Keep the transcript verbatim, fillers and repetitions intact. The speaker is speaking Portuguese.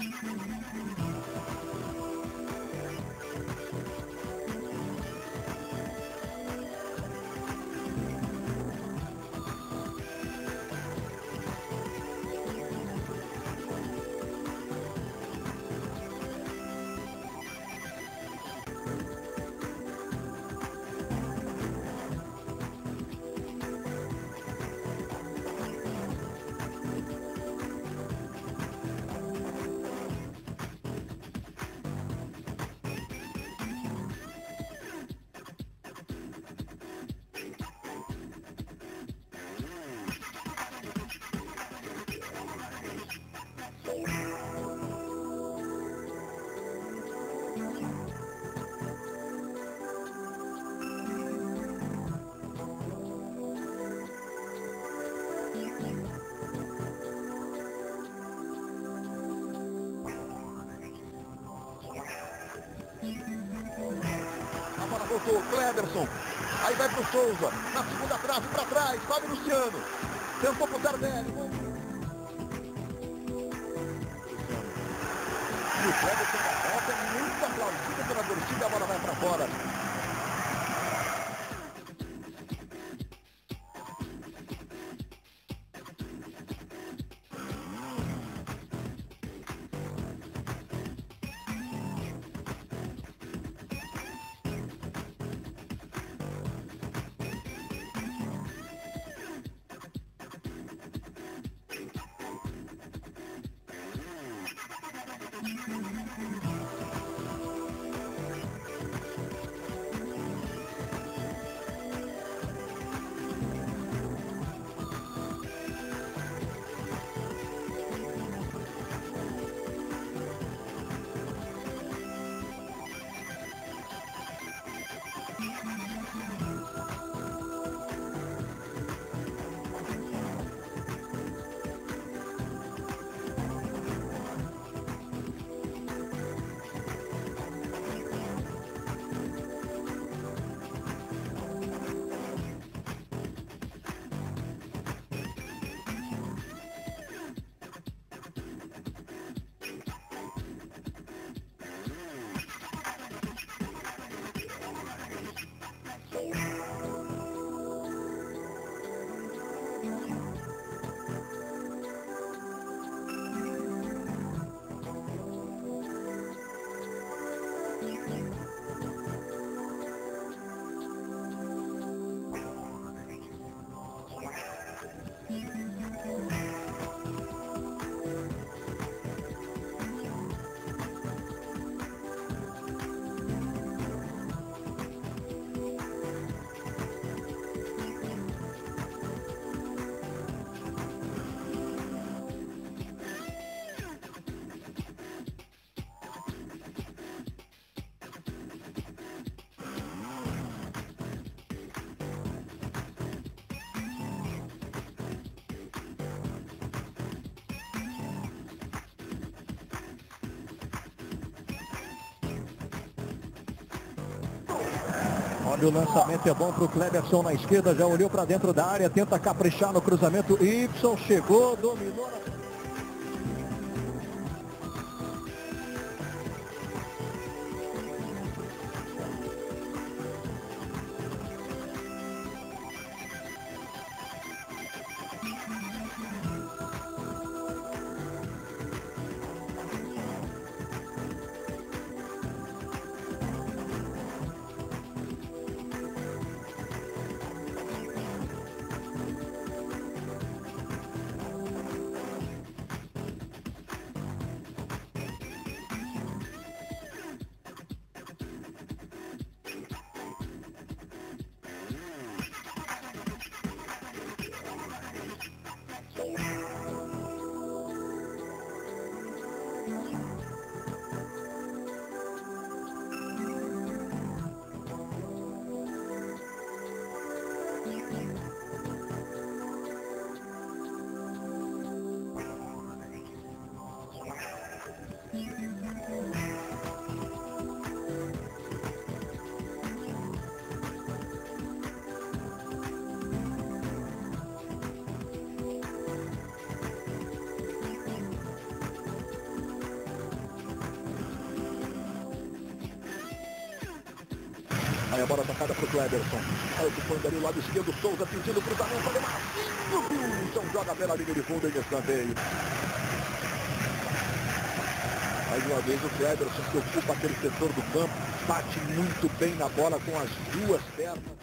Voltou o Cleberson, aí vai pro Souza, na segunda trave para trás, Fábio Luciano, tentou pro Tardelli. E o Cleberson da volta é muito aplaudido pela torcida, a bola vai para fora. Olha, o lançamento é bom para o Cleberson na esquerda, já olhou para dentro da área, tenta caprichar no cruzamento. Y chegou, dominou. Aí a bola tocada para o Cleberson. Aí ocupando ali o lado esquerdo, Souza pedindo cruzamento ali, Marcinho. Então joga pela linha de fundo em escanteio. Mais uma vez o Cleberson, que ocupa aquele setor do campo, bate muito bem na bola com as duas pernas.